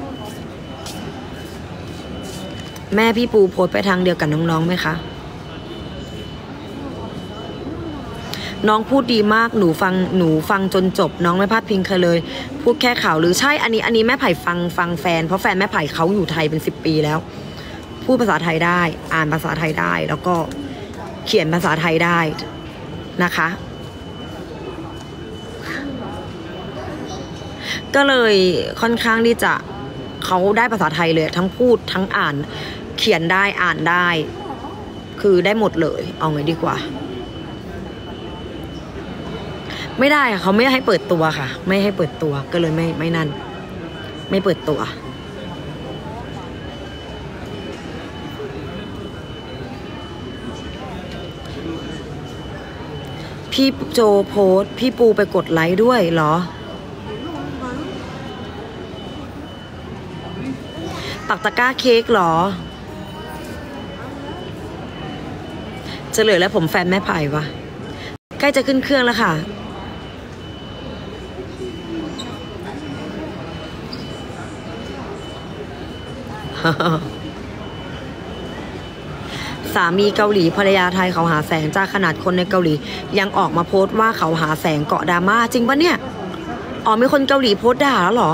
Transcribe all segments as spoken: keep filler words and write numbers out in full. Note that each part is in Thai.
แม่พี่ปูโพสไปทางเดียวกับน้องๆไหมคะน้องพูดดีมากหนูฟังหนูฟังจนจบน้องไม่พลาดพิงใครเลยพูดแค่ข่าวหรือใช่อันนี้อันนี้แม่ไผ่ฟังฟังแฟนเพราะแฟนแม่ไผ่เขาอยู่ไทยเป็นสิบปีแล้วพูดภาษาไทยได้อ่านภาษาไทยได้แล้วก็เขียนภาษาไทยได้นะคะก็เลยค่อนข้างที่จะเขาได้ภาษาไทยเลยทั้งพูดทั้งอ่านเขียนได้อ่านได้คือได้หมดเลยเอาไงดีกว่าไม่ได้ค่ะเขาไม่ให้เปิดตัวค่ะไม่ให้เปิดตัวก็เลยไม่ไม่นั่นไม่เปิดตัวพี่โจโพสพี่ปูไปกดไลค์ด้วยเหรอปักตะกร้าเค้กเหรอจะเหลือแล้วผมแฟนแม่ไผ่วะใกล้จะขึ้นเครื่องแล้วค่ะสามีเกาหลีภรรยาไทยเขาหาแสงจ้าขนาดคนในเกาหลียังออกมาโพสต์ว่าเขาหาแสงเกาะดราม่าจริงปะเนี่ยอ๋อมีคนเกาหลีโพสต์ด่าแล้วเหรอ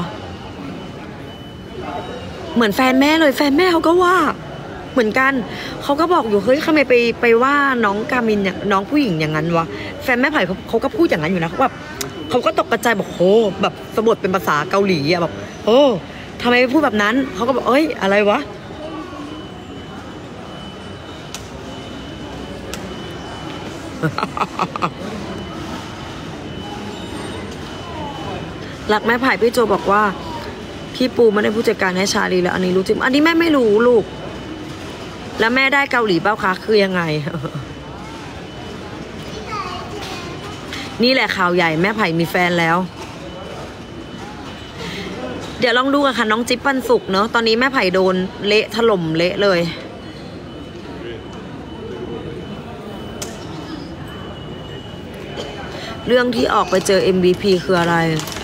เหมือนแฟนแม่เลยแฟนแม่เขาก็ว่าเหมือนกันเขาก็บอกอยู่เฮ้ยทำไมไปไปว่าน้องกามินเนี่ยน้องผู้หญิงอย่างนั้นวะแฟนแม่ไผ่เขาเขาก็พูดอย่างนั้นอยู่นะเขาแบบเขาก็ตกกระจายบอกโหแบบสะบัดเป็นภาษาเกาหลีอะแบบโอ้ทำไมไปพูดแบบนั้นเขาก็บอกเอ้ยอะไรวะหลักแม่ไผ่พี่โจบอกว่าพี่ปูไม่ได้ผู้จัดการให้ชาลีแล้วอันนี้รู้จริงอันนี้แม่ไม่รู้ลูกแล้วแม่ได้เกาหลีเปล่าคะคือยังไง นี่แหละข่าวใหญ่แม่ไผ่มีแฟนแล้วเดี๋ยวลองดูกันค่ะน้องจิ๊บปันสุกเนาะตอนนี้แม่ไผ่โดนเละถล่มเละเลยเรื่องที่ออกไปเจอ เอ็ม วี พี คืออะไร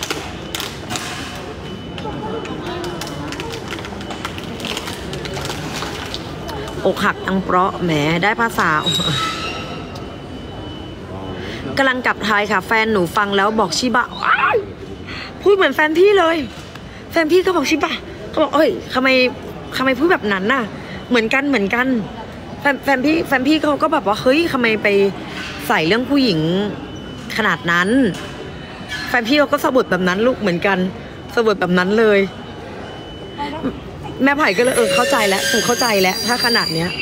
อกหักอังเปราะแหมได้ภาษากำลังกลับไทยค่ะแฟนหนูฟังแล้วบอกชิบะพูดเหมือนแฟนพี่เลยแฟนพี่ก็บอกชิบะเขาบอกเอ้ยทำไมทำไมพูดแบบนั้นน่ะเหมือนกันเหมือนกันแฟนแฟนพี่แฟนพี่เขาก็แบบว่าเฮ้ยทำไมไปใส่เรื่องผู้หญิงขนาดนั้นแฟนพี่เขาก็สะบัดแบบนั้นลูกเหมือนกันสะบัดแบบนั้นเลยแม่ไผ่ก็เลยเออเข้าใจแล้วถูกเข้าใจแล้วถ้าขนาดเนี้ย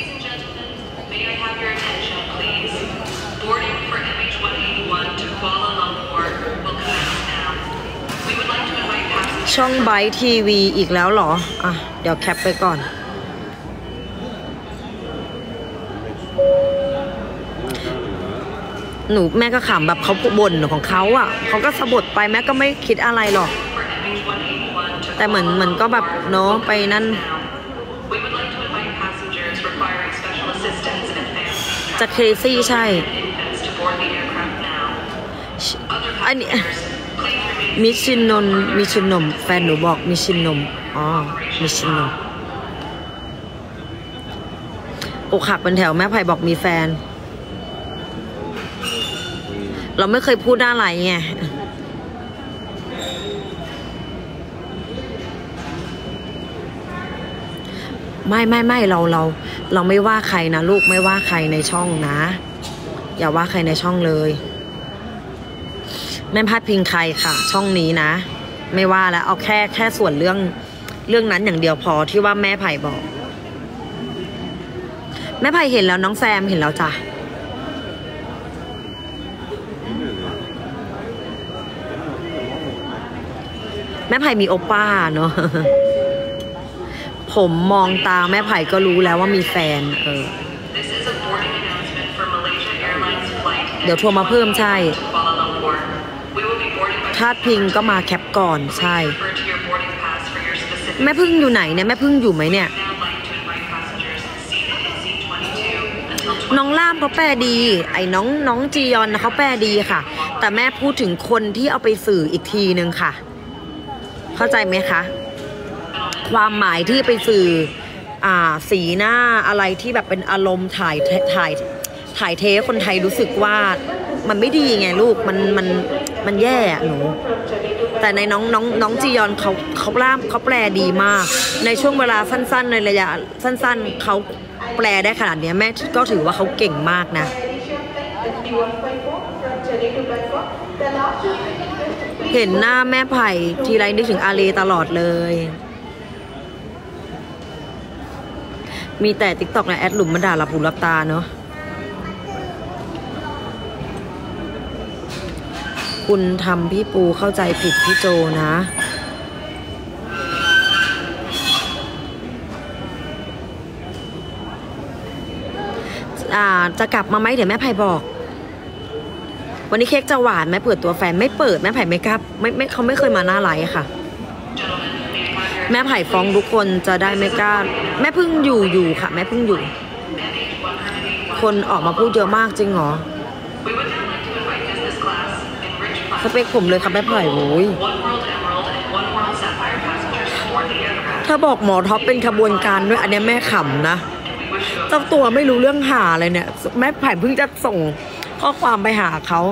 ช่องไบท์ทีวีอีกแล้วเหรออ่ะเดี๋ยวแคปไปก่อนหนูแม่ก็ขำแบบเขาบ่นของเขาอ่ะเขาก็สะบัดไปแม่ก็ไม่คิดอะไรหรอกแต่เหมือนเหมือนก็แบบเนาะไปนั่นจะเคซี่ใช่อันนี้มิชินนมิชินนมแฟนหนูบอกมิชินนมอ๋อมิชินนมอกหักเป็นแถวแม่ไผ่บอกมีแฟนเราไม่เคยพูดอะไรไงไม่ไม่ไม่เราเราเราไม่ว่าใครนะลูกไม่ว่าใครในช่องนะอย่าว่าใครในช่องเลยไม่พลาดพิงใครค่ะช่องนี้นะไม่ว่าแล้วเอาแค่แค่ส่วนเรื่องเรื่องนั้นอย่างเดียวพอที่ว่าแม่ไผ่บอกแม่ไผ่เห็นแล้วน้องแซมเห็นแล้วจ้ะแม่ไผ่มีโอป้าเนาะผมมองตาแม่ไผ่ก็รู้แล้วว่ามีแฟนเออเดี๋ยวทัวร์มาเพิ่มใช่ทาดพิงก็มาแคปก่อนใช่แม่พึ่งอยู่ไหนเนี่ยแม่พึ่งอยู่ไหมเนี่ยน้องล่ามเขาแปลดีไอ้น้องน้องจียอนเขาแปลดีค่ะแต่แม่พูดถึงคนที่เอาไปสื่ออีกทีนึงค่ะเข้าใจไหมคะคความหมายที่ไปสื่ออ่าสีหน้าอะไรที่แบบเป็นอารมณ์ถ่ายถ่ายถ่ายเทคนไทยรู้สึกว่ามันไม่ดีไงลูกมันมันมันแย่หนูแต่ในน้องน้องน้องจียอนเขาเขาล่ามเขาแปลดีมากในช่วงเวลาสั้นๆในระยะสั้นๆเขาแปลได้ขนาดนี้แม่ก็ถือว่าเขาเก่งมากนะเห็นหน้าแม่ไผ่ทีไรนึกถึงอาเลตลอดเลยมีแต่ติ๊กต็อกในแอดหลุมมาด่าหลับหูหลับตาเนาะคุณทำพี่ปูเข้าใจผิดพี่โจนะอ่าจะกลับมาไหมเดี๋ยวแม่ไผ่บอกวันนี้เค้กจะหวานแม่เปิดตัวแฟนไม่เปิดแม่ไผ่ไม่กลับไม่ไม่เขาไม่เคยมาหน้าไลฟ์ค่ะแม่ไผ่ฟ้องทุกคนจะได้ไม่กล้าแม่พึ่งอยู่อยู่ค่ะแม่พึ่งอยู่คนออกมาพูดเยอะมากจริงเหรอสเปคผมเลยค่ะแม่ไผ่โว้ยถ้าบอกหมอท็อปเป็นขบวนการด้วยอันนี้แม่ขำนะเจ้าตัวไม่รู้เรื่องหาอะไรเนี่ยแม่ไผ่เพิ่งจะส่งข้อความไปหาเขา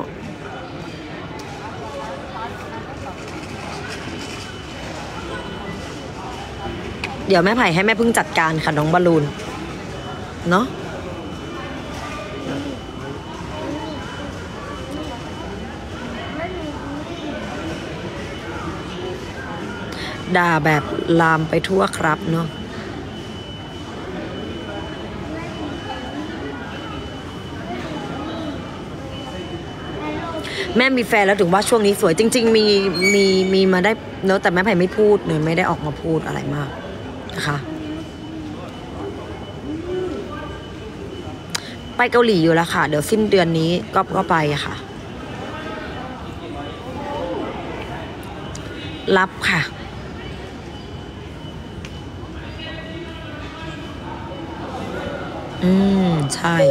เดี๋ยวแม่ไผ่ให้แม่พึ่งจัดการค่ะน้องบอลลูนเนาะด่าแบบลามไปทั่วครับเนาะแม่มีแฟนแล้วถึงว่าช่วงนี้สวยจริงๆมีมีมีมาได้เนอะแต่แม่ไผ่ไม่พูดเนอะไม่ได้ออกมาพูดอะไรมากนะคะไปเกาหลีอยู่แล้วค่ะเดี๋ยวสิ้นเดือนนี้ก็ก็ไปอะค่ะรับค่ะอืมใช่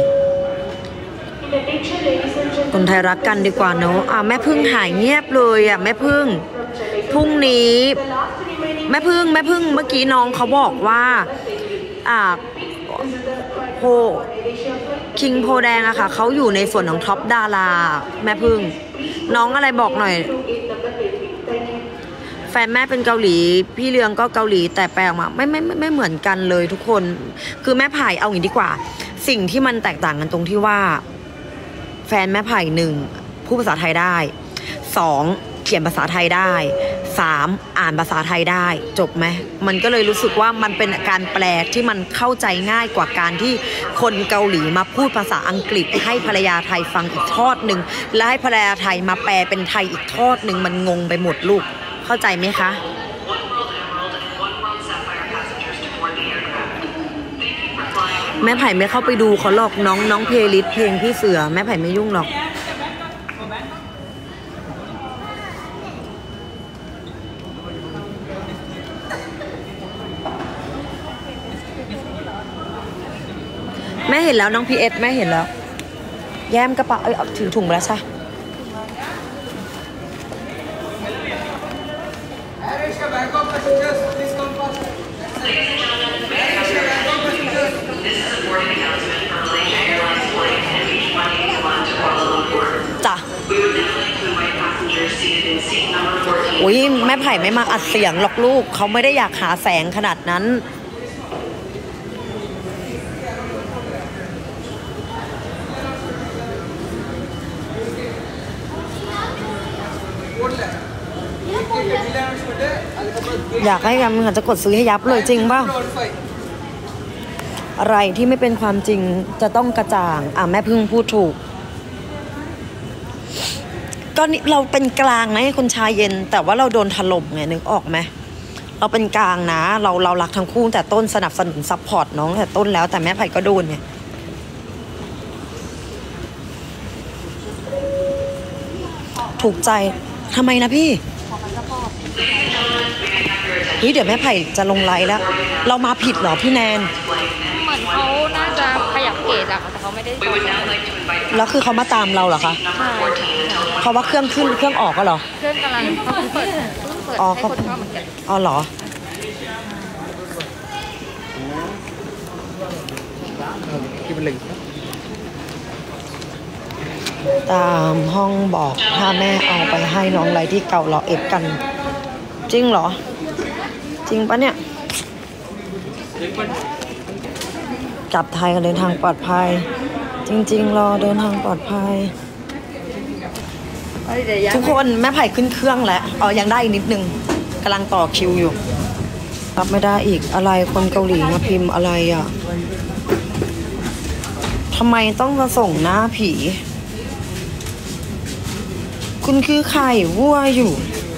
คนไทยรักกันดีกว่าเนอะอ่ะแม่พึ่งหายเงียบเลยอ่ะแม่พึ่งพรุ่งนี้แม่พึ่งแม่พึ่งเมื่อกี้น้องเขาบอกว่าอ่าโพคิงโพแดงอะค่ะเขาอยู่ในส่วนของท็อปดาราแม่พึ่งน้องอะไรบอกหน่อยแฟนแม่เป็นเกาหลีพี่เรืองก็เกาหลีแต่แปลออกมาไม่ไม่ไม่ไม่เหมือนกันเลยทุกคนคือแม่ไผ่เอาอย่างนี้ดีกว่าสิ่งที่มันแตกต่างกันตรงที่ว่าแฟนแม่ไผ่หนึ่งพูดภาษาไทยได้สองเขียนภาษาไทยได้สามอ่านภาษาไทยได้จบไหมมันก็เลยรู้สึกว่ามันเป็นการแปลที่มันเข้าใจง่ายกว่าการที่คนเกาหลีมาพูดภาษาอังกฤษให้ภรรยาไทยฟังอีกทอดหนึ่งและให้ภรรยาไทยมาแปลเป็นไทยอีกทอดหนึ่งมันงงไปหมดลูกเข้าใจไหมคะแม่ไผ่ไม่เข้าไปดูเขาหรอกน้องน้องเพลย์ลิสต์เพลงพี่เสือแม่ไผ่ไม่ยุ่งหรอกแม่เห็นแล้วน้องพีเอสแม่เห็นแล้วแย้มกระเป๋าเอ้ยเอาถือถุงมาแล้วใช่จ้ะอุ้ยแม่ไผ่ไม่มาอัดเสียงหรอกลูกเขาไม่ได้อยากหาแสงขนาดนั้นอยากให้ยำจะกดซื้อให้ยับเลยจริงป่ะอะไรที่ไม่เป็นความจริงจะต้องกระจ่างอ่ะแม่พึ่งพูดถูกก็นี่เราเป็นกลางนะคนชายเย็นแต่ว่าเราโดนถล่มไงนึกออกไหมเราเป็นกลางนะเราเรารักทั้งคู่แต่ต้นสนับสนุนซัพพอร์ตน้องแต่ต้นแล้วแต่แม่ไผ่ก็โดนเนี่ยถูกใจทำไมนะพี่นี่เดี๋ยวแม่ไผ่จะลงไลน์แล้วเรามาผิดเหรอพี่แนนเหมือนเขาน่าจะขยับเกจอะแต่เขาไม่ได้แล้วคือเขามาตามเราเหรอคะเพราะว่าเครื่องขึ้นเครื่องออกก็เหรอเครื่องกำลังเขาเปิดเปิดให้คนเข้าเหมือนกันอ๋อเหรอตามห้องบอกถ้าแม่เอาไปให้น้องไรที่เก่าเราเอฟกัน จริงเหรอ จริงปะเนี่ย กลับไทยกันเดินทางปลอดภัย จริงๆรอเดินทางปลอดภัย ทุกคนแม่ไผ่ขึ้นเครื่องแล้วอ๋อยังได้อีกนิดนึงกำลังต่อคิวอยู่รับไม่ได้อีกอะไรคนเกาหลีมาพิมพ์อะไรอ่ะทำไมต้องมาส่งหน้าผี คุณคือใครวัวอยู่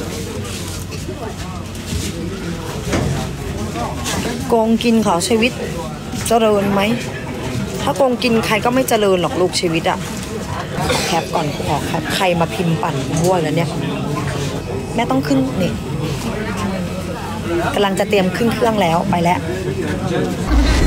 โกงกินเขาชีวิตเจริญไหมถ้าโกงกินใครก็ไม่เจริญหรอกลูกชีวิตอะแคปก่อนขอแคปใครมาพิมพ์ปั่นวัวแล้วเนี่ยแม่ต้องขึ้นนี่กำลังจะเตรียมขึ้นเครื่องแล้วไปแล้ว